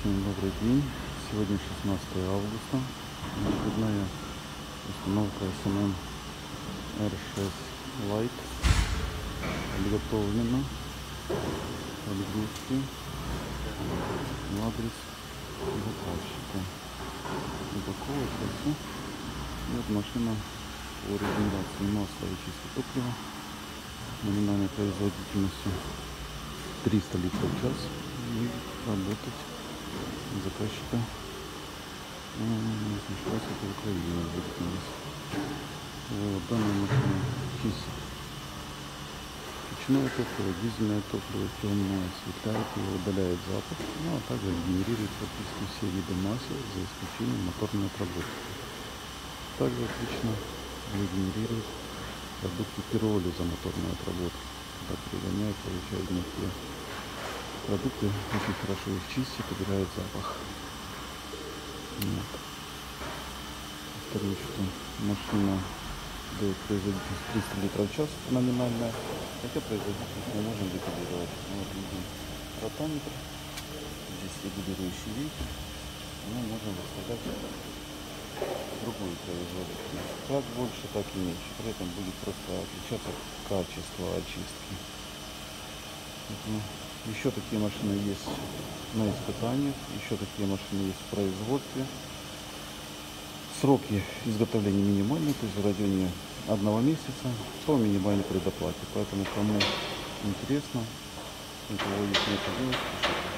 Всем добрый день. Сегодня 16 августа. Очередная установка SMM R6 Lite подготовлена. Подгрузки в адрес заказчика. Упаковочка все. И вот машина по рекомендации масла и чистого топлива номинальной производительностью 300 литров в час и работать заказчика это Украина будет у нас. Вот, данная машина чистит печное топливо, дизельное топливо, темное, осветляет его, удаляет запах, ну а также генерирует практически все виды масел, за исключением моторной отработки. Также отлично регенерирует продукты пиролиза моторной отработки. Когда перегоняет, получает мягкие продукты, очень хорошо их чистит, убирает запах. Вот. Повторюсь, что машина дает производительность 300 литров в час номинальная, хотя производительность мы можем регулировать. Вот видим ротаметр, здесь регулирующий ветер, мы можем выставлять другую производительность, как больше, так и меньше, при этом будет просто отличаться качество очистки. Поэтому еще такие машины есть на испытаниях, еще такие машины есть в производстве. Сроки изготовления минимальные, то есть в районе 1 месяца по минимальной предоплате. Поэтому кому интересно, у кого есть необходимость, пишите.